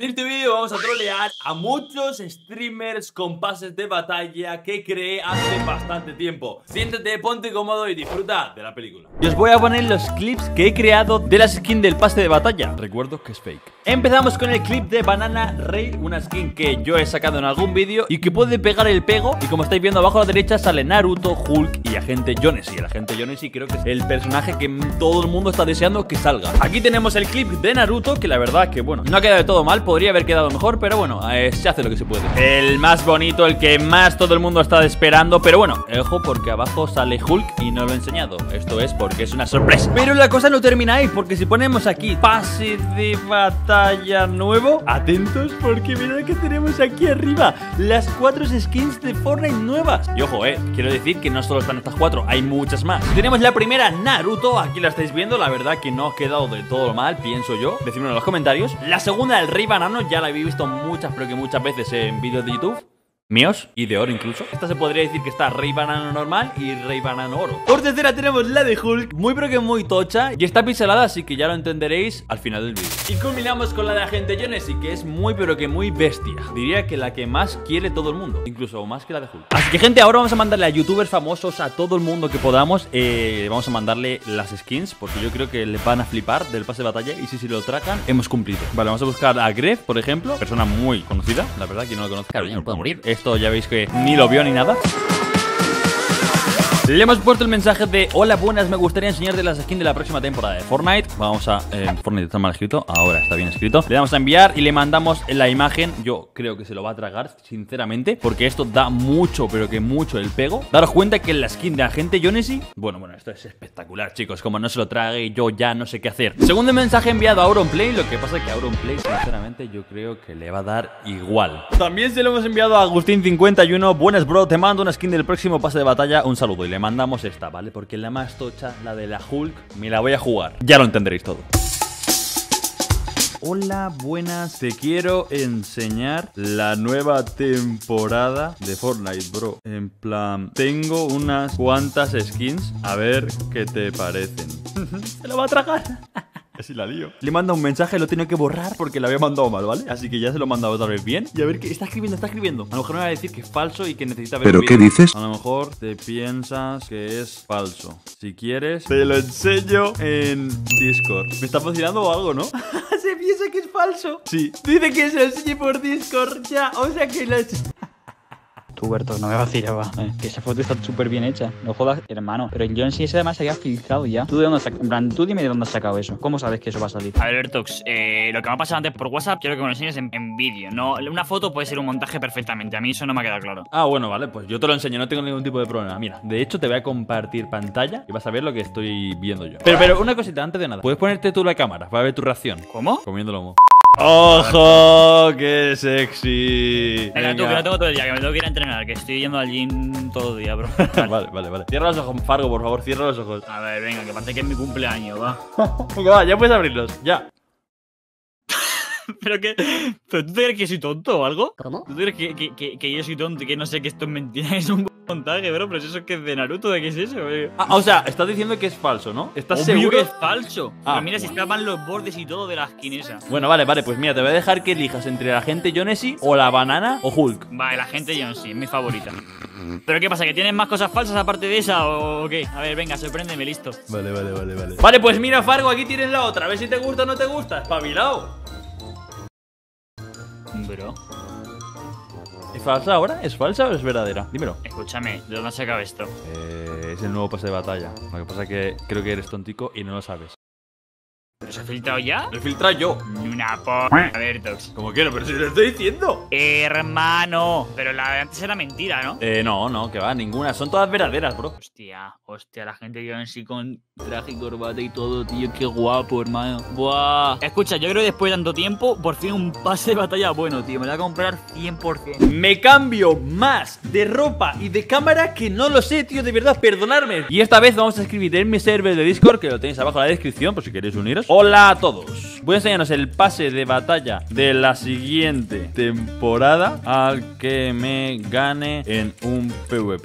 En este vídeo vamos a trolear a muchos streamers con pases de batalla que creé hace bastante tiempo. Siéntate, ponte cómodo y disfruta de la película. Y os voy a poner los clips que he creado de la skin del pase de batalla. Recuerdo que es fake. Empezamos con el clip de Banana Rey, una skin que yo he sacado en algún vídeo y que puede pegar el pego. Y como estáis viendo abajo a la derecha sale Naruto, Hulk y Agente Jonesy. El Agente Jonesy creo que es el personaje que todo el mundo está deseando que salga. Aquí tenemos el clip de Naruto, que la verdad que bueno, no ha quedado de todo mal. Podría haber quedado mejor, pero bueno, se hace lo que se puede. El más bonito, el que más todo el mundo está esperando. Pero bueno, ojo, porque abajo sale Hulk y no lo he enseñado. Esto es porque es una sorpresa. Pero la cosa no termina ahí, porque si ponemos aquí pase de batalla nuevo, atentos, porque mirad que tenemos aquí arriba las 4 skins de Fortnite nuevas. Y ojo, quiero decir que no solo están estas 4, hay muchas más. Tenemos la primera, Naruto, aquí la estáis viendo. La verdad que no ha quedado del todo mal, pienso yo. Decídmelo en los comentarios. La segunda, el Rey Banano, ya la habéis visto muchas, pero que muchas veces en vídeos de YouTube míos y de oro incluso. Esta se podría decir que está Rey Banano normal y Rey Banano oro. Por tercera tenemos la de Hulk, muy pero que muy tocha y está pixelada, así que ya lo entenderéis al final del vídeo. Y culminamos con la de Agente Jonesy, que es muy pero que muy bestia. Diría que la que más quiere todo el mundo, incluso más que la de Hulk. Así que gente, ahora vamos a mandarle a youtubers famosos, a todo el mundo que podamos. Vamos a mandarle las skins, porque yo creo que les van a flipar del pase de batalla. Y si lo tracan, hemos cumplido. Vale, vamos a buscar a Gref, por ejemplo, persona muy conocida, la verdad, quien no lo conoce, claro, ya no puedo morir. Esto ya veis que ni lo vio ni nada. Le hemos puesto el mensaje de: hola, buenas, me gustaría enseñarte las skins de la próxima temporada de Fortnite. Vamos a... Fortnite está mal escrito, ahora está bien escrito. Le damos a enviar y le mandamos la imagen. Yo creo que se lo va a tragar, sinceramente, porque esto da mucho, pero que mucho el pego. Daros cuenta que la skin de Agente Jonesy, bueno, esto es espectacular, chicos. Como no se lo trague, yo ya no sé qué hacer. Segundo mensaje enviado a Auronplay. Lo que pasa es que a Auronplay, sinceramente, yo creo que le va a dar igual. También se lo hemos enviado a Agustín51. Buenas, bro, te mando una skin del próximo pase de batalla. Un saludo. Y le mandamos esta, ¿vale? Porque la más tocha, la de la Hulk, me la voy a jugar. Ya lo entenderéis todo. Hola, buenas, te quiero enseñar la nueva temporada de Fortnite, bro. En plan, tengo unas cuantas skins, a ver qué te parecen. Se lo va a tragar. Así la lío. Le manda un mensaje, lo tengo que borrar porque lo había mandado mal, ¿vale? Así que ya se lo he mandado otra vez bien. Y a ver qué está escribiendo, está escribiendo. A lo mejor me va a decir que es falso y que necesita ver. ¿Pero qué dices? A lo mejor te piensas que es falso. Si quieres, te lo enseño en Discord. ¿Me está funcionando o algo, no? Se piensa que es falso. Sí. Dice que se lo enseñe por Discord ya. O sea que lo he... Tú, Berto, no me vacilaba. Que esa foto está súper bien hecha. No jodas, hermano. Pero el Jonesy ese además se había filtrado ya. ¿Tú de dónde has sacado? En plan, tú dime de dónde has sacado eso. ¿Cómo sabes que eso va a salir? A ver, Bertox, lo que me ha pasado antes por WhatsApp, quiero que me lo enseñes en vídeo. No, una foto puede ser un montaje perfectamente. A mí eso no me ha quedado claro. Ah, bueno, vale, pues yo te lo enseño, no tengo ningún tipo de problema. Mira, de hecho te voy a compartir pantalla y vas a ver lo que estoy viendo yo. Pero una cosita antes de nada. ¿Puedes ponerte tú la cámara para ver tu reacción? ¿Cómo? Comiendo lomo. ¡Ojo! ¡Qué sexy! Venga, tú, que no tengo todo el día, que me tengo que ir a entrenar, que estoy yendo al gym todo el día, bro. Vale. Cierra los ojos, Fargo, por favor, cierra los ojos. A ver, venga, que parece que es mi cumpleaños, va. Venga, va, ya puedes abrirlos, ya. ¿Pero tú te crees que soy tonto o algo? ¿Cómo? ¿Tú crees que yo soy tonto y que no sé que esto es mentira? Es un montaje, bro, pero eso es que es de Naruto, ¿de qué es eso? Ah, o sea, estás diciendo que es falso, ¿no? ¿Estás Obvio seguro? que es falso. Ah, Pero mira, si estaban los bordes y todo de la skin esa. Bueno, vale, pues mira, te voy a dejar que elijas entre la Agente Jonesy o la Banana o Hulk. Vale, la gente Jonesy, es mi favorita. ¿Pero qué pasa? ¿Que tienes más cosas falsas aparte de esa o qué? A ver, venga, sorpréndeme, listo. Vale. Vale, pues mira, Fargo, aquí tienes la otra. A ver si te gusta o no te gusta. Espabilado. Bro, ¿Es falsa ahora? ¿Es falsa o es verdadera? Dímelo. escúchame, ¿de dónde has sacado esto? Es el nuevo pase de batalla. Lo que pasa es que creo que eres tontico y no lo sabes. ¿Pero se ha filtrado ya? Lo he filtrado yo. Una A ver, Tox. ¿Cómo quiero? Pero si lo estoy diciendo. Hermano, pero la de antes era mentira, ¿no? No, que va, ninguna. Son todas verdaderas, bro. Hostia, la gente que sí con traje y corbata y todo, tío, qué guapo, hermano. Buah. Escucha, yo creo que después de tanto tiempo, por fin un pase de batalla bueno, tío. Me lo voy a comprar 100%. Me cambio más de ropa y de cámara que no lo sé, tío, de verdad, perdonadme. Y esta vez vamos a escribir en mi server de Discord, que lo tenéis abajo en la descripción, por si queréis uniros. Hola a todos. Voy a enseñaros el pase de batalla de la siguiente temporada al que me gane en un PvP.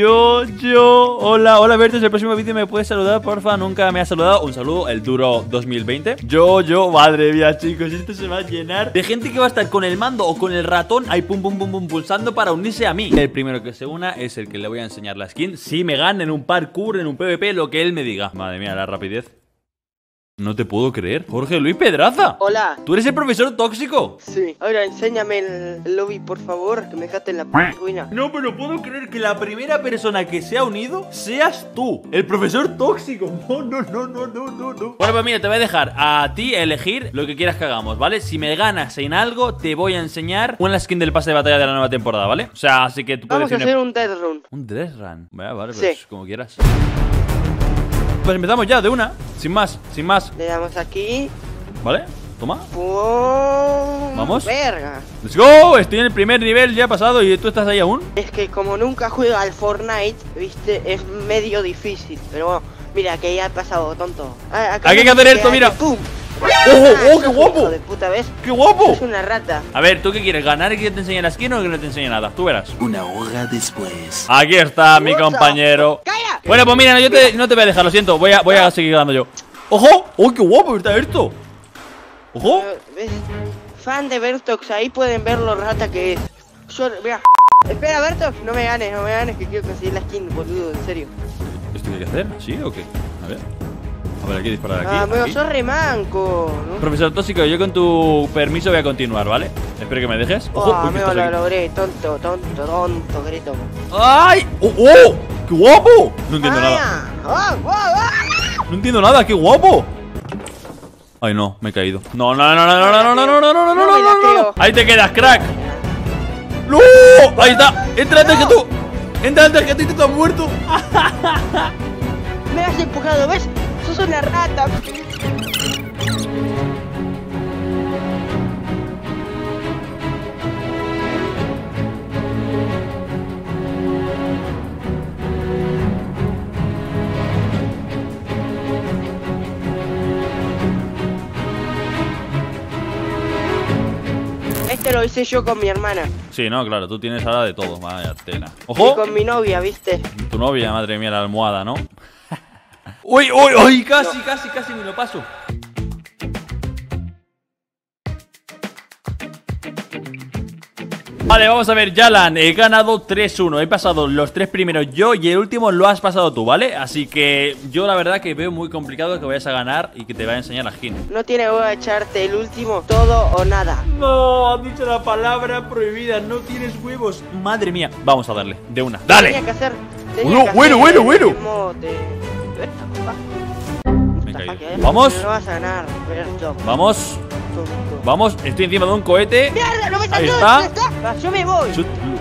Hola, Bertos, el próximo vídeo me puedes saludar, porfa. Nunca me has saludado. Un saludo, el duro 2020. Madre mía, chicos, esto se va a llenar de gente que va a estar con el mando o con el ratón ahí pum pulsando para unirse a mí. El primero que se una es el que le voy a enseñar la skin. Si me gana en un parkour, en un PvP, lo que él me diga. Madre mía, la rapidez. No te puedo creer. Jorge Luis Pedraza. Hola. ¿Tú eres el profesor tóxico? Sí. Ahora enséñame el lobby, por favor, que me dejaste en la ruina. No, pero no puedo creer que la primera persona que se ha unido seas tú, el profesor tóxico. No. Bueno, pues mira, te voy a dejar a ti elegir lo que quieras que hagamos, ¿vale? Si me ganas en algo, te voy a enseñar una skin del pase de batalla de la nueva temporada, ¿vale? O sea, así que tú puedes Vamos a hacer un death run. ¿Un death run? Vale, pues Sí. como quieras. Pues empezamos ya, de una. Sin más. Le damos aquí. ¿Vale? Toma. ¡Pum! Vamos. Verga. ¡Let's go! Estoy en el primer nivel ya pasado y tú estás ahí aún. Es que como nunca juego al Fortnite, viste, es medio difícil. Pero bueno, mira que ya he pasado, tonto. Hay que hacer esto, mira. ¡Pum! ¡Oh, qué guapo! Hijo de puta, ¿ves? ¡Qué guapo! Es una rata. A ver, ¿tú qué quieres? ¿Ganar y que te enseñe la skin o que no te enseñe nada? Tú verás. Una hora después. Aquí está mi compañero. ¡Calla! Bueno, pues mira, no, no te voy a dejar, lo siento. Voy a seguir dando yo. ¡Ojo! ¡Oh, qué guapo está esto! ¡Ojo! ¿Ves? Fan de Bertox, ahí pueden ver lo rata que es. Yo, mira. Espera, Bertox, no me ganes, que quiero conseguir la skin, boludo, en serio. ¿Esto qué hay que hacer? ¿Sí o qué? A ver, hay que disparar aquí. Amigo, aquí. sos remanco, ¿no? Profesor tóxico, yo con tu permiso voy a continuar, ¿vale? Espero que me dejes. Ojo, uy, ¿qué amigo, estás lo aquí? logré, tonto, grito. ¡Ay! ¡Oh! ¡Qué guapo! No entiendo nada. No entiendo nada, qué guapo. Ay, no, me he caído. No. Ahí te quedas, crack. ¡No! Ahí está. Entra antes que tú. Entra antes que tú y te has muerto. Me has empujado, ¿ves? Sos una rata. Este lo hice yo con mi hermana. Sí, no, claro, tú tienes ahora de todo. Vaya tela. Y ¡Ojo! con mi novia, ¿viste? Tu novia, madre mía, la almohada, ¿no? ¡Uy! Casi me lo paso. Vale, vamos a ver, Yalan, he ganado 3-1. He pasado los 3 primeros yo y el último lo has pasado tú, ¿vale? Así que yo la verdad que veo muy complicado que vayas a ganar y que te vaya a enseñar la skin. No tiene huevo a echarte el último, todo o nada. No, has dicho la palabra prohibida, no tienes huevos. Madre mía, vamos a darle, de una. ¡Dale! Tenía que hacer. Bueno. Me he Me caído. Vamos. No vas a ganar, Berto. Vamos, Tonto. vamos, estoy encima de un cohete. ¡Mierda! ¡No me Ahí salió! está. ¿Dónde está? Va, yo me voy.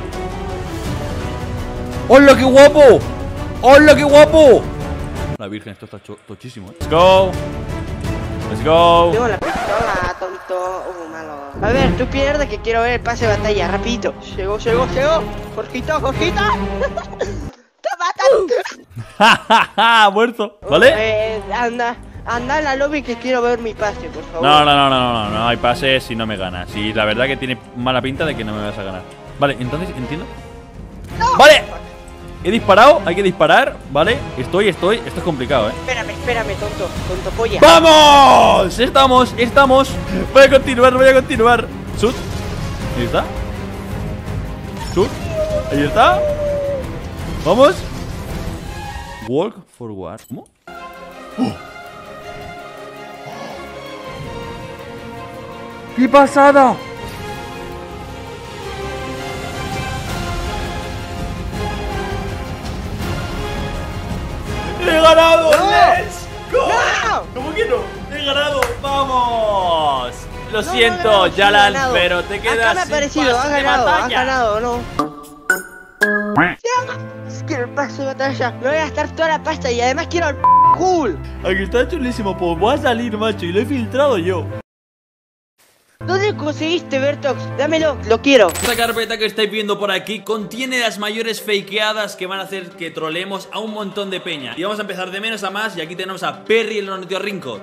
¡Hola, qué guapo! ¡Hola, qué guapo! La virgen, esto está tochísimo, ¿eh? Let's go. Tengo la pistola, tonto. Malo. A ver, tú pierdes que quiero ver el pase de batalla, rapidito. Llegó. Jorgito. ¡Te matan! Muerto, ¿vale? Anda a la lobby que quiero ver mi pase, por favor. No hay pases si no me ganas. Y la verdad que tiene mala pinta de que no me vas a ganar. Vale, entonces, entiendo. No. Vale, he disparado, hay que disparar, ¿vale? Estoy, esto es complicado, ¿eh? Espérame, tonto polla. ¡Vamos! Estamos. Voy a continuar. Shoot. Ahí está. Shoot. Ahí está. Vamos. Walk forward. ¿Cómo? ¡Qué pasada! ¡He ganado! ¡No! ¡Let's go! ¡No! ¿Cómo que no? ¡He ganado! ¡Vamos! Lo No, siento, no, sí, Yalan, ganado. pero te quedas Acá me ha sin parecido, pase has de ganado, batalla. ¿no? Quiero el pase de batalla. Me voy a gastar toda la pasta y además quiero el cool. Aquí está chulísimo, pues voy a salir, macho, y lo he filtrado yo. ¿Dónde conseguiste, Bertox? Dámelo, lo quiero. Esta carpeta que estáis viendo por aquí contiene las mayores fakeadas que van a hacer que troleemos a un montón de peña. Y vamos a empezar de menos a más. Y aquí tenemos a Perry el ornitorrinco.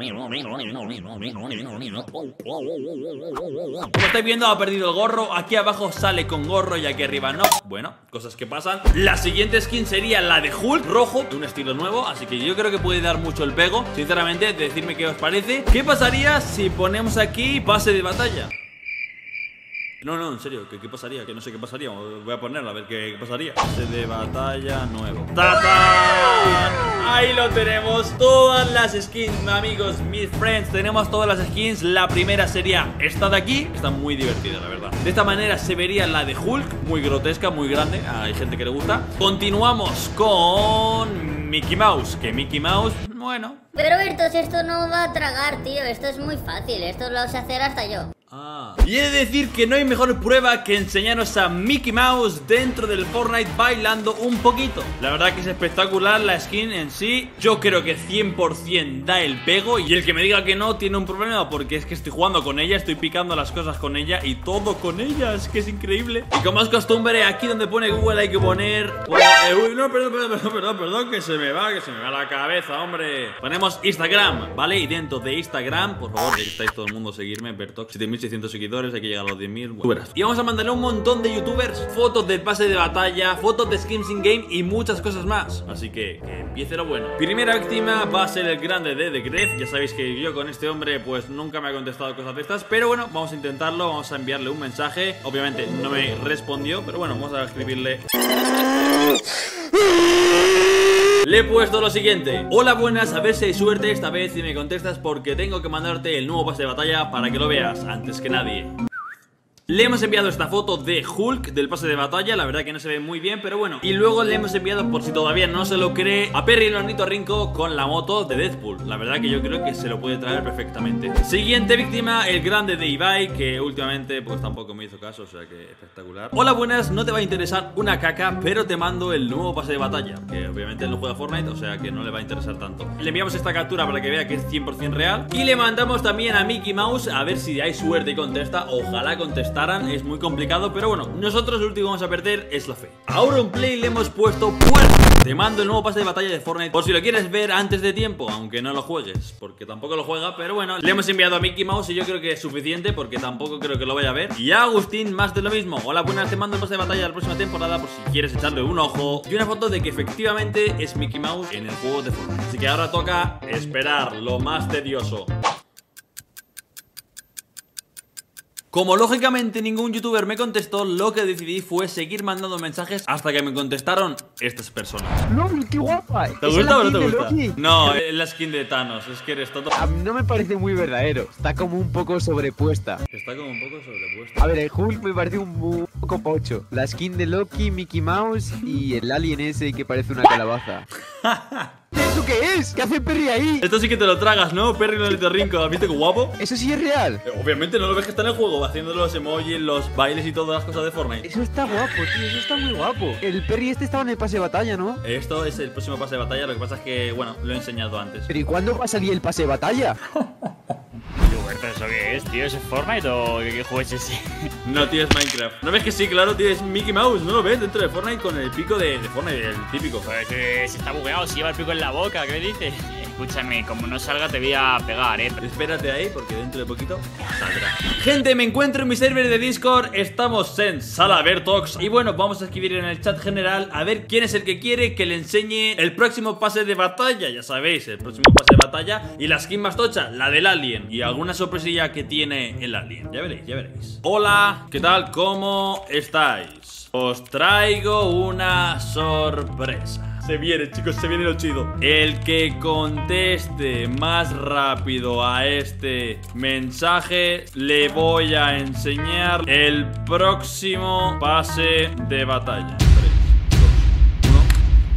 Como estáis viendo, ha perdido el gorro. Aquí abajo sale con gorro y aquí arriba no. Bueno, cosas que pasan. La siguiente skin sería la de Hulk rojo, de un estilo nuevo. Así que yo creo que puede dar mucho el pego. Sinceramente, decidme qué os parece. ¿Qué pasaría si ponemos aquí pase de batalla? No, en serio, ¿qué pasaría? Que no sé qué pasaría. Voy a ponerlo a ver qué pasaría. Pase de batalla nuevo. ¡Tatán! Ahí lo tenemos. Todas las skins, amigos, mis friends. Tenemos todas las skins. La primera sería esta de aquí. Está muy divertida, la verdad. De esta manera se vería la de Hulk. Muy grotesca, muy grande. Hay gente que le gusta. Continuamos con Mickey Mouse. Que Mickey Mouse, bueno. Pero Bertos, esto no va a tragar, tío. Esto es muy fácil. Esto lo sé hacer hasta yo. Y he de decir que no hay mejor prueba que enseñaros a Mickey Mouse dentro del Fortnite bailando un poquito. La verdad que es espectacular la skin en sí. Yo creo que 100% da el pego. Y el que me diga que no tiene un problema, porque es que estoy jugando con ella, estoy picando las cosas con ella y todo con ella, es que es increíble. Y como es costumbre, aquí donde pone Google hay que poner... uy, no, perdón, que se me va la cabeza, hombre. Ponemos Instagram, ¿vale? Y dentro de Instagram, por favor, que estáis todo el mundo a seguirme, Bertox, 7600 seguidores, hay que llegar a los 10.000. Bueno, y vamos a mandarle a un montón de youtubers fotos del pase de batalla, fotos de skins in game y muchas cosas más. Así que empiece lo bueno. Primera víctima va a ser el grande de The Gref. Ya sabéis que yo con este hombre pues nunca me ha contestado cosas de estas, pero bueno, vamos a intentarlo. Vamos a enviarle un mensaje. Obviamente no me respondió, pero bueno, vamos a escribirle. Le he puesto lo siguiente: hola, buenas, a ver si hay suerte esta vez y me contestas, porque tengo que mandarte el nuevo pase de batalla para que lo veas antes que nadie. Le hemos enviado esta foto de Hulk del pase de batalla. La verdad que no se ve muy bien, pero bueno. Y luego le hemos enviado, por si todavía no se lo cree, a Perry el ornitorrinco con la moto de Deadpool. La verdad que yo creo que se lo puede traer perfectamente. Siguiente víctima, el grande de Ibai, que últimamente pues tampoco me hizo caso, o sea que espectacular. Hola, buenas, no te va a interesar una caca, pero te mando el nuevo pase de batalla, que obviamente él no juega Fortnite, o sea que no le va a interesar tanto. Le enviamos esta captura para que vea que es 100% real. Y le mandamos también a Mickey Mouse, a ver si hay suerte y contesta. Ojalá conteste. Es muy complicado, pero bueno, nosotros lo último que vamos a perder es la fe. Ahora en Play le hemos puesto puerta. Te mando el nuevo pase de batalla de Fortnite, por si lo quieres ver antes de tiempo, aunque no lo juegues, porque tampoco lo juega, pero bueno. Le hemos enviado a Mickey Mouse y yo creo que es suficiente, porque tampoco creo que lo vaya a ver. Y a Agustín, más de lo mismo. Hola, buenas, te mando el pase de batalla de la próxima temporada, por si quieres echarle un ojo. Y una foto de que efectivamente es Mickey Mouse en el juego de Fortnite. Así que ahora toca esperar, lo más tedioso. Como lógicamente ningún youtuber me contestó, lo que decidí fue seguir mandando mensajes hasta que me contestaron estas personas. ¡No, qué guapa! ¿Te gusta o no te gusta? No, es la skin de Thanos, es que eres todo... A mí no me parece muy verdadero, está como un poco sobrepuesta. Está como un poco sobrepuesta. A ver, el Hulk me parece un poco pocho. La skin de Loki, Mickey Mouse y el alien ese que parece una calabaza. ¿Eso qué es? ¿Qué hace Perry ahí? Esto sí que te lo tragas, ¿no? Perry el ornitorrinco, ¿has visto qué guapo? ¿Eso sí es real? Obviamente no lo ves que está en el juego, haciendo los emojis, los bailes y todas las cosas de Fortnite. Eso está guapo, tío, eso está muy guapo. El Perry este estaba en el pase de batalla, ¿no? Esto es el próximo pase de batalla, lo que pasa es que, bueno, lo he enseñado antes. ¿Pero y cuándo va a salir el pase de batalla? ¿Eso qué es, tío? ¿Es Fortnite o qué juego es ese? No, tío, es Minecraft. ¿No ves que sí? Claro, tío, es Mickey Mouse. ¿No lo ves? Dentro de Fortnite con el pico de Fortnite, el típico. Pues se está bugueado, se lleva el pico en la boca, ¿qué dices? Escúchame, como no salga te voy a pegar, Espérate ahí, porque dentro de poquito saldrá. Gente, me encuentro en mi server de Discord. Estamos en Sala Bertox. Y bueno, vamos a escribir en el chat general a ver quién es el que quiere que le enseñe el próximo pase de batalla. Ya sabéis, el próximo pase de batalla. Y la skin más tocha, la del alien. Y alguna sorpresilla que tiene el alien. Ya veréis, ya veréis. Hola, ¿qué tal? ¿Cómo estáis? Os traigo una sorpresa. Se viene, chicos, se viene lo chido. El que conteste más rápido a este mensaje, le voy a enseñar el próximo pase de batalla. 3, 2, 1.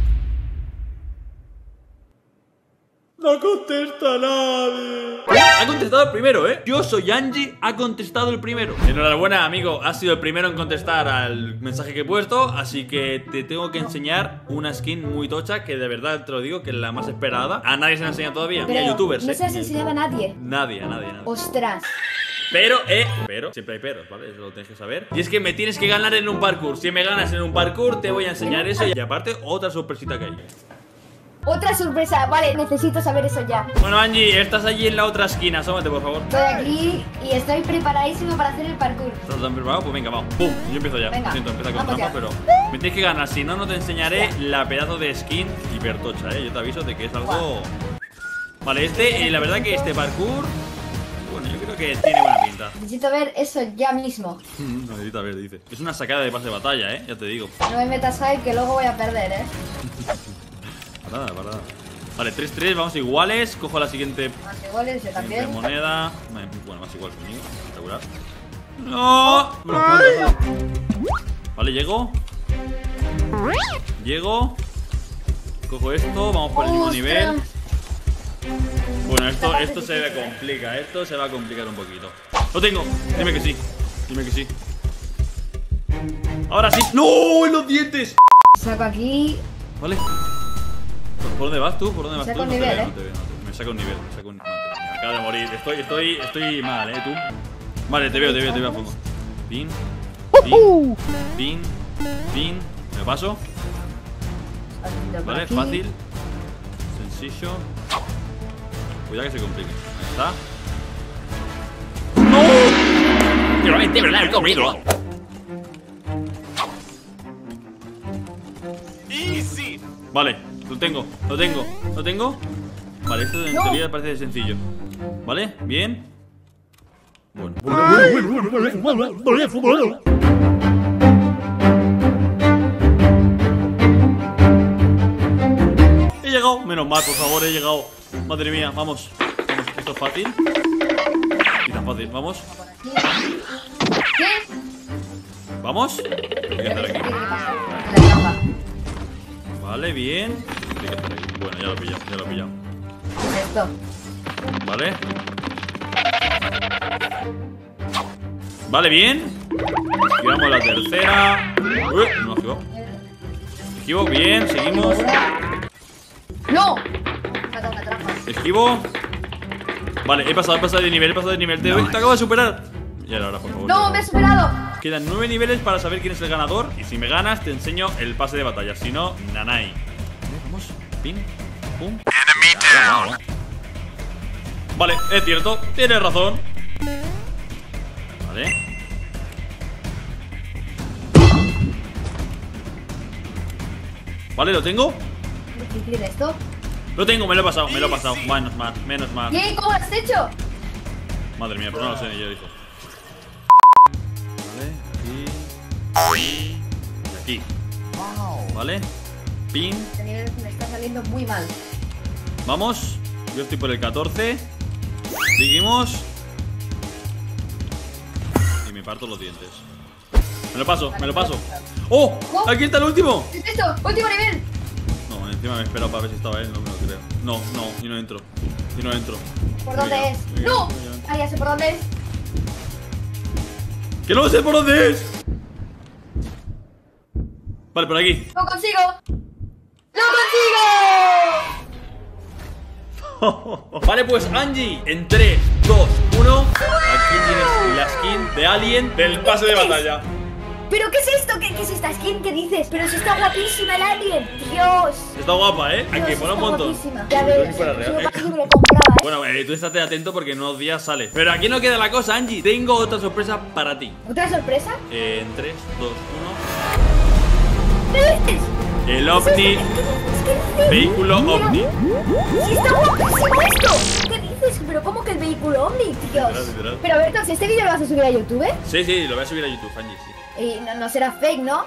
No contesta nadie. Ha contestado el primero, Yo soy Angie, ha contestado el primero. Enhorabuena, amigo, has sido el primero en contestar al mensaje que he puesto. Así que te tengo que enseñar una skin muy tocha, que de verdad te lo digo, que es la más esperada. A nadie se la enseña todavía, ni a youtubers. No se las enseñaba a nadie. Nadie. Ostras. Pero, siempre hay peros, ¿vale? Eso lo tienes que saber. Y es que me tienes que ganar en un parkour. Si me ganas en un parkour, te voy a enseñar eso. Y aparte, otra sorpresita que hay. Otra sorpresa, vale, necesito saber eso ya. Bueno, Angie, estás allí en la otra esquina. Asómate, por favor. Estoy aquí y estoy preparadísimo para hacer el parkour. ¿Estás tan preparado? Pues venga, vamos. ¡Pum! Yo empiezo ya. Venga, Lo siento, empieza con vamos trampa, ya. pero me tienes que ganar. Si no, no te enseñaré la pedazo de skin hipertocha, ¿eh? Yo te aviso de que es algo... Vale, la verdad que este parkour... Bueno, yo creo que tiene buena pinta. Necesito ver eso ya mismo. No necesita ver, dice. Es una sacada de pase de batalla, ¿eh? Ya te digo. No me metas ahí que luego voy a perder, Para nada. Vale, 3-3, vamos iguales. Cojo la siguiente Más iguales, yo también. moneda. Bueno, más igual conmigo. Espectacular. ¡No! Me lo puedo. Vale, llego. Cojo esto, vamos por el mismo nivel. Bueno, esto se complica. Esto se va a complicar un poquito. Lo tengo. Dime que sí. Ahora sí. ¡No! ¡En los dientes! Saco aquí. Vale. ¿Por dónde vas tú? Saco un nivel, No te veo. Me saca un nivel. Me acabo de morir. Estoy mal, tú. Vale, te veo a fondo. Pin. Me paso. Vale, fácil. Sencillo. Cuidado que se complique. Ahí está. ¡No! ¡Quiero meterme en el corrido! Easy. Vale, lo tengo. Vale, esto en teoría parece sencillo. Vale, bien. Bueno. He llegado. Menos mal, por favor, he llegado. Madre mía, vamos. Esto es fácil. Y tan fácil, vamos. ¿Qué? ¿Vamos? Hay que hacer aquí. Vale, bien. Bueno, ya lo he pillado. ¿Qué es esto? Vale. Vale, bien. Esquivamos la tercera. No esquivo. Esquivo, bien, seguimos. ¡No! Me ha dado una trampa. Esquivo. Vale, he pasado de nivel, Te acabo de superar. Y ahora, por favor. ¡No, me he superado! Quedan 9 niveles para saber quién es el ganador. Y si me ganas, te enseño el pase de batalla. Si no, nanay. Vamos, pin, pum. Vale, es cierto, tienes razón. Vale. Vale, lo tengo. ¿Qué tiene esto? Lo tengo, me lo he pasado. Menos mal. ¿Qué? ¿Cómo lo has hecho? Madre mía, pero no lo sé ni yo, hijo. Vale, y aquí. Vale, pin. Este nivel me está saliendo muy mal. Vamos, yo estoy por el 14. Seguimos. Y me parto los dientes. Me lo paso. ¡Oh! ¡Aquí está el último! ¿Qué es esto? ¡Último nivel! No, encima me he esperado para ver si estaba él. No me lo creo. No, y no entro. ¿Por dónde es? ¡No! Ah, ya sé por dónde es. ¡Que no sé por dónde es! Vale, por aquí. ¡Lo consigo! ¡Lo consigo! Vale, pues Angie, en 3, 2, 1. Aquí tienes la skin de Alien del pase de batalla. ¿Pero qué es esto? ¿Qué es esta skin? ¿Qué dices? Pero si está guapísima el alien. Dios. Está guapa, ¿eh? Aquí Dios, mola un está montón. guapísima. Ya ves, Si fuera real, yo casi me lo compraba, ¿eh? Bueno, tú estate atento porque en unos días sale. Pero aquí no queda la cosa, Angie. Tengo otra sorpresa para ti. ¿Otra sorpresa? En 3, 2, ¿Qué dices? 1. El OVNI. ¿Qué dices? Vehículo Pero- OVNI. ¡Sí, está guapísimo esto! ¿Qué dices? ¿Pero cómo que el vehículo OVNI, Dios? Literal. Pero a ver, entonces, ¿este vídeo lo vas a subir a YouTube? Sí, lo voy a subir a YouTube, Angie, sí. Y no será fake, ¿no?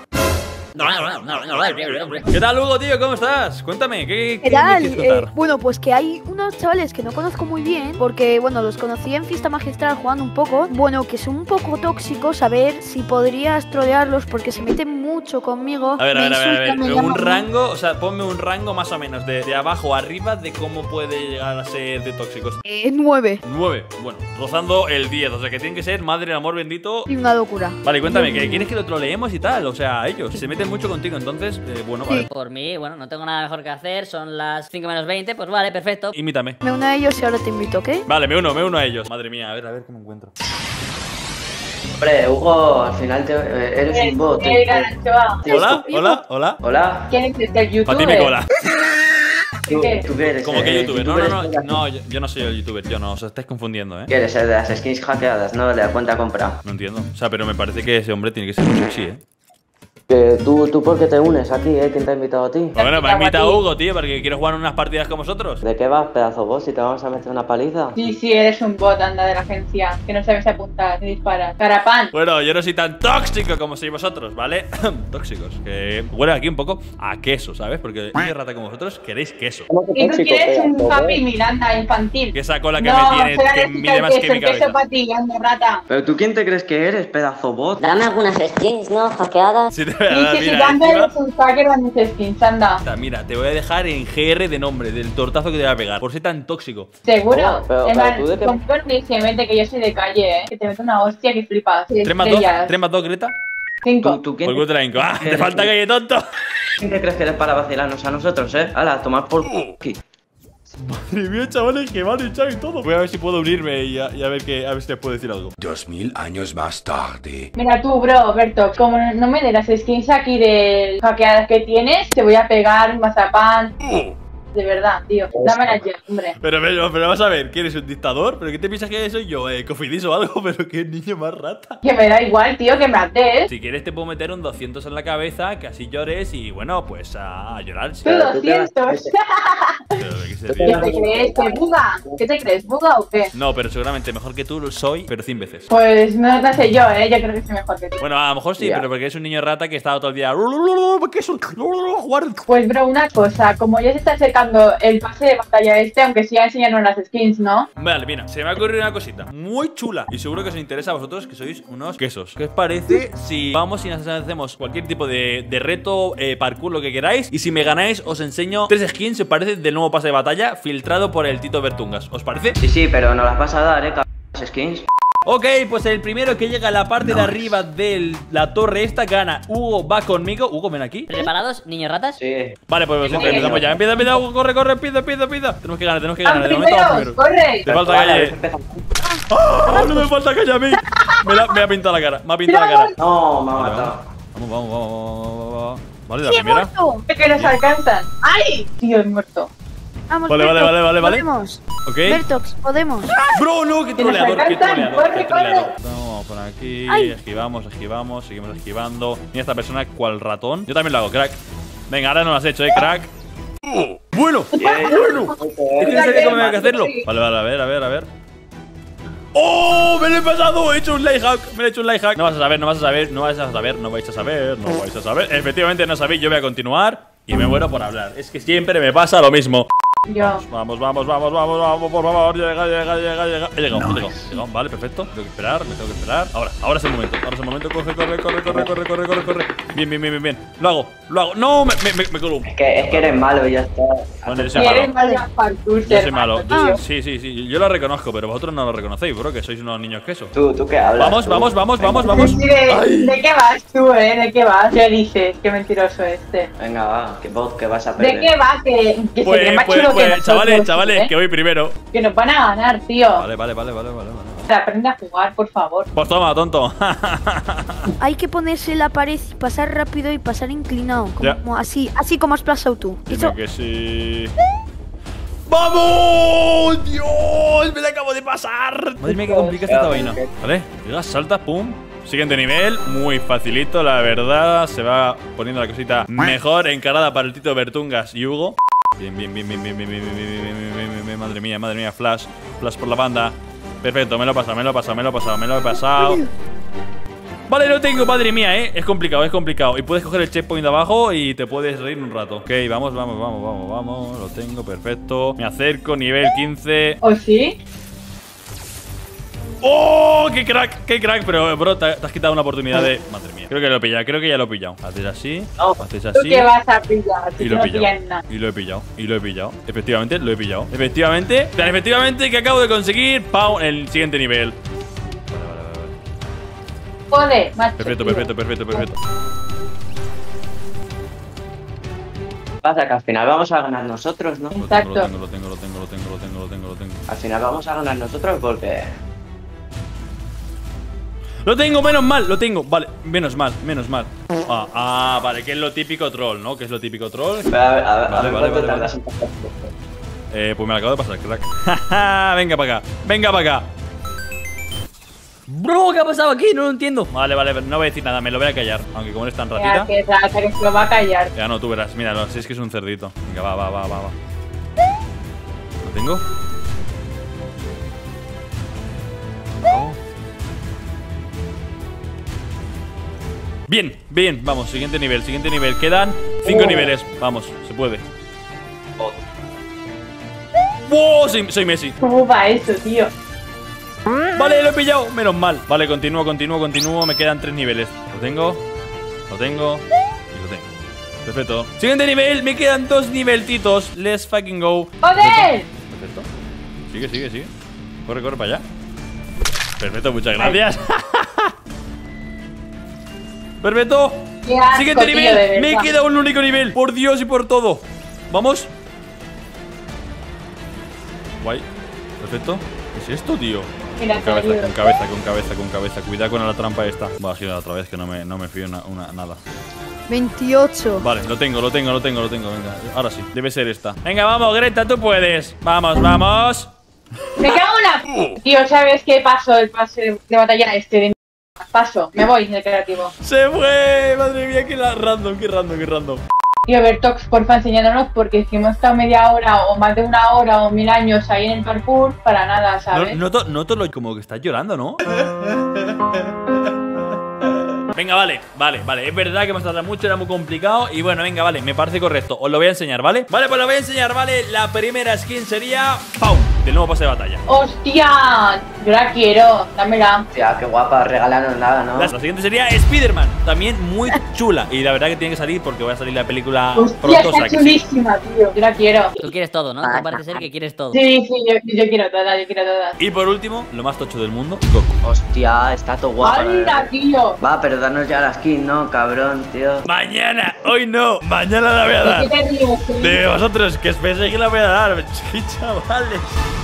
¿Qué tal, Hugo, tío? ¿Cómo estás? Cuéntame, ¿qué tal? quieres contar? Bueno, pues que hay unos chavales que no conozco muy bien, porque, bueno, los conocí en Fiesta Magistral jugando un poco. Bueno, que son un poco tóxicos, a ver si podrías trolearlos, porque se meten mucho conmigo. A ver, me insulta, me llama un mal. rango, o sea, ponme un rango más o menos de abajo a arriba de cómo puede llegar a ser de tóxicos. 9. 9, bueno, rozando el 10, o sea que tienen que ser madre del amor bendito. Y una locura. Vale, cuéntame, ¿que quieres que lo troleemos y tal? O sea, ellos se meten mucho contigo, entonces, bueno, vale. Por mí, bueno, no tengo nada mejor que hacer. Son las 5 menos 20, pues vale, perfecto. Imítame. Me uno a ellos y ahora te invito, ¿ok? Vale, me uno a ellos. Madre mía, a ver qué me encuentro. Hombre, Hugo, al final eres un bot. Hola. Hola. ¿Quién es este youtuber? Para ti me cola. ¿Tú qué eres? ¿Cómo que youtuber? No, yo no soy el youtuber, yo no, os estáis confundiendo, ¿Qué eres? El de las skins hackeadas, ¿no? De la cuenta compra. No entiendo. O sea, pero me parece que ese hombre tiene que ser muy sexy, ¿Tú por qué te unes aquí, ¿Quién te ha invitado a ti? Bueno, me ha invitado Hugo, tío, porque quiero jugar unas partidas con vosotros. ¿De qué vas, pedazo vos? Si te vamos a meter una paliza. Sí, eres un bot, anda, de la agencia. Que no sabes apuntar ni disparar. Carapán. Bueno, yo no soy tan tóxico como sois vosotros, ¿vale? Tóxicos, que huele aquí un poco a queso, ¿sabes? Porque niño rata como vosotros queréis queso. Y tú quieres un Happy Miranda infantil. Que esa cola que no, me tiene, que mide más que mi el queso cabeza. para ti, anda, rata. ¿Pero tú quién te crees que eres, pedazo bot? Dame algunas skins, ¿no? Hackeadas. Si te voy a Y dar, que si mira, tanto eres un hacker de mis skins, anda. mira, te voy a dejar en GR de nombre, del tortazo que te voy a pegar, por ser tan tóxico. Seguro. Oh, pero Es más, tú de qué- confío en que yo soy de calle, Que te meto una hostia que flipas. 3 más 2, Greta. 5. ¿Tú Por quién culo te la hinco. ¡Ah! Te falta calle, tonto. te crees que eres para vacilarnos a nosotros, Hala, tomar por aquí. Madre mía, chavales, que me han echado y todo. Voy a ver si puedo unirme y a ver si les puedo decir algo. 2000 años más tarde. Mira tú, bro, Berto, como no me dé las skins aquí de hackeadas que tienes, te voy a pegar un mazapán. De verdad, tío. Dámelas ya, hombre. Pero vas a ver, ¿que eres un dictador? ¿Pero qué te piensas que soy yo? ¿Cofidis o algo? Pero qué niño más rata. Que me da igual, tío, que me haces. Si quieres te puedo meter un 200 en la cabeza, que así llores y bueno, pues a llorar. Tú 200. Pero, ¿de qué se ¿Qué ríe? te crees? ¿Que buga? ¿Qué te crees? ¿Buga o qué? No, pero seguramente mejor que tú lo soy, pero 100 veces. Pues no sé yo, Yo creo que soy mejor que tú. Bueno, a lo mejor sí, Ya. pero porque es un niño rata que estaba todo el día. ¿Qué es un jugar? Pues, bro, una cosa. Como ya se está acercando el pase de batalla aunque siga enseñando las skins, ¿no? Vale, mira, se me ha ocurrido una cosita muy chula y seguro que os interesa a vosotros que sois unos quesos. ¿Qué os parece si vamos y nos hacemos cualquier tipo de reto, parkour, lo que queráis? Y si me ganáis, os enseño 3 skins, ¿os parece? Del nuevo pase de batalla filtrado por el Tito Bertungas. ¿Os parece? Sí, pero no las vas a dar, las skins. Ok, pues el primero que llega a la parte de arriba de la torre esta gana. Hugo va conmigo. Hugo, ven aquí. ¿Preparados, niños ratas? Sí. Vale, pues empezamos ya. Empieza, Hugo, corre, empieza. Tenemos que ganar, De momento vamos primero. ¡Corre! Te falta calle. ¡Ah! No me falta calle a mí. Me ha pintado la cara. No, me ha matado. Vamos. Vale, la ¡Sí, he primera. muerto! Que nos alcanzan. ¡Ay! Tío, he muerto. Vamos, Vale. Podemos. Ok. Bertox, podemos. Bro, no, qué Que nos troleador, qué alcanzan. troleador. Corre, Qué troleador. corre. Vamos por aquí. Ay. Esquivamos, seguimos esquivando. Mira esta persona cual ratón. Yo también lo hago, crack. Venga, ahora no lo has hecho, crack. Bueno. Es que no sabía cómo había que hacerlo. Vale, a ver. ¡Oh! ¡Me lo he pasado! He hecho un life hack. No vas a saber. Efectivamente no sabéis, yo voy a continuar y me muero por hablar. Es que siempre me pasa lo mismo. Yo. Vamos, por favor, llega. He llegado. Vale, perfecto. Me tengo que esperar. Ahora es el momento. Corre. Bien. Lo hago. No, me colo. Es que eres malo y ya está. Bueno, yo soy Eres malo. mal parkour, Yo soy malo. tío. Sí, yo lo reconozco, pero vosotros no lo reconocéis, bro, que sois unos niños queso. ¿Tú qué hablas? Vamos. Sí, ¿De qué vas tú, ¿De qué vas? ¿Qué dices? Qué mentiroso este. Venga, va, que vos que vas a perder. ¿De qué vas? Que se ve más chulo que Pues, nosotros, chavales, que voy primero. Que nos van a ganar, tío. Vale. Aprende a jugar, por favor. Pues toma, tonto. Hay que ponerse en la pared y pasar rápido y pasar inclinado. Ya. Como así como has pasado tú. Eso. Dime que sí. ¡Vamos! ¡Dios! ¡Me la acabo de pasar! Madre mía, qué complicada esta vaina. Vale, llegas, saltas, pum. Siguiente nivel, muy facilito, la verdad. Se va poniendo la cosita mejor encarada para el Tito Bertungas y Hugo. Bien. Madre mía, flash por la banda. Perfecto, me lo he pasado. Vale, lo tengo, madre mía, es complicado. Y puedes coger el checkpoint de abajo y te puedes reír un rato. Ok, vamos. Lo tengo, perfecto. Me acerco, nivel 15. ¿O sí? ¡Oh! ¡Qué crack! ¡Qué crack! Pero, bro, te has quitado una oportunidad de... Madre mía. Creo que lo he pillado. Creo que ya lo he pillado. Haces así. Haces ¿Tú así. qué vas a pillar? Y Si lo no he pillado. pillas nada. Y lo he pillado. Y lo he pillado. Efectivamente, lo he pillado. Efectivamente. Plan, efectivamente que acabo de conseguir. ¡Pau! El siguiente nivel. Joder, macho. Perfecto, tío. perfecto, perfecto, perfecto. Pasa que al final vamos a ganar nosotros, ¿no? Exacto. Lo tengo. Al final vamos a ganar nosotros porque... Lo tengo, menos mal, lo tengo. Vale, menos mal. Vale, que es lo típico troll, ¿no? Que es lo típico troll. A ver Vale. cuánto tardas en pasar. Pues me lo acabo de pasar, crack. Venga para acá. Bro, ¿qué ha pasado aquí? No lo entiendo. Vale, no voy a decir nada, me lo voy a callar. Aunque como eres tan Mira, ratita. que rata, que se lo va a callar. Ya no, tú verás, míralo, si es que es un cerdito. Venga, va. ¿Lo tengo? No. Bien, vamos, siguiente nivel. Quedan 5 niveles, vamos, se puede. ¡Wow! Soy Messi. ¿Cómo va eso, tío? Vale, lo he pillado, menos mal. Vale, continúo. Me quedan 3 niveles. Lo tengo y lo tengo. Perfecto. Siguiente nivel, me quedan 2 niveltitos. Let's fucking go. ¡Joder! Perfecto. Sigue. Corre para allá. Perfecto, muchas gracias. Perfecto. Qué asco, Siguiente tío, nivel. de verdad. Me queda un único nivel. Por Dios y por todo. Vamos. Guay. Perfecto. ¿Qué es esto, tío? Mira, Con te ayudo. cabeza. Cuidado con la trampa esta. Va a girar otra vez que no me fío nada. 28. Vale, lo tengo. Venga, ahora sí. Debe ser esta. Venga, vamos, Greta, tú puedes. Vamos. ¡Me cago en la... Tío, ¿sabes qué pasó? El pase de batalla este de... Paso, me voy del creativo. Se fue. Madre mía, qué random. Tío, Bertox, porfa, enseñándonos, porque si hemos estado media hora o más de una hora o 1000 años ahí en el parkour, para nada, ¿sabes? Noto como que estás llorando, ¿no? Venga, vale. Es verdad que hemos tardado mucho, era muy complicado. Y bueno, venga, vale, me parece correcto. Os lo voy a enseñar, ¿vale? Vale, pues lo voy a enseñar, ¿vale? La primera skin sería... ¡Pau! Del nuevo pase de batalla. ¡Hostia! Yo la quiero, dámela. Hostia, qué guapa, regálanos nada, ¿no? La siguiente sería Spider-Man. También muy chula. Y la verdad que tiene que salir porque va a salir la película Hostia, pronto. está chulísima, tío. Yo la quiero. Tú quieres todo, ¿no? Tú parece ser que quieres todo. Sí, yo quiero todas, Y por último, lo más tocho del mundo, Goku. Hostia, está todo guapa. ¡Hala, tío! Va, pero danos ya la skin, ¿no, cabrón, tío? Mañana, hoy no. Mañana la voy a ¿De dar. qué te ríes, tío? De vosotros, que os penséis que la voy a dar. Sí, chavales.